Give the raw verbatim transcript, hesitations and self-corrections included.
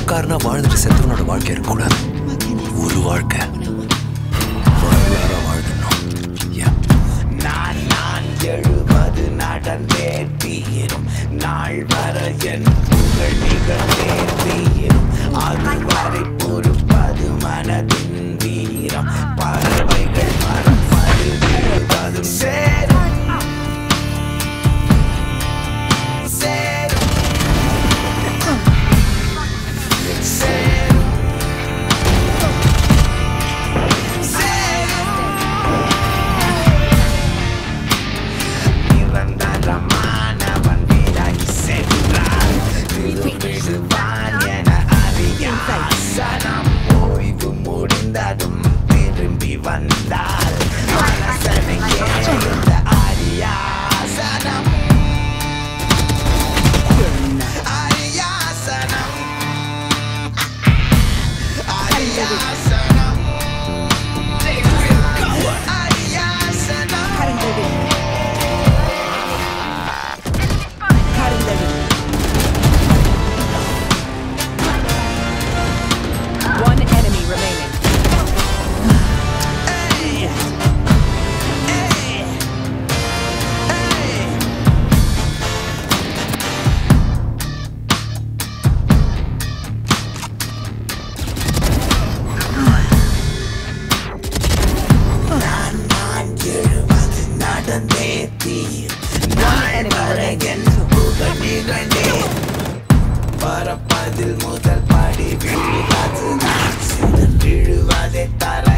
பணக்காரனா வாழ்ந்துட்டு செத்தவனோட வாழ்க்கை இருக்கக்கூடாது. ஒரு வாழ்க்கை வரலாறா வாழ்ந்துடணும். நான் நான் எழுவது நடந்தே தீரும் நாள் வர என் புகழ் நிகழ்ந்தே தீரும். அதுவரை பொறுப்பது மனதின் வீரம். பறவைகள் மரப்பது விழுவதும் சேரும் சேரும் சேரும் சேரும். நிரந்தரமானவன் விலகி சென்றான். திருவிழுவான் என அறியாசனம். ஓய்வு முடிந்ததும் திரும்பி வந்தால் மனசனையே இந்த அரியாசனம். அரியாசனம் அரியாசனம் அரியாசனம். One enemy remaining. நான் நான் எழுவது நடந்தே தீர். நாள் வர என் புகழ் நிகழ்ந்தே. பறப்பதில் முதல் படி விழுவதுதான் சிதறிழுவதை தர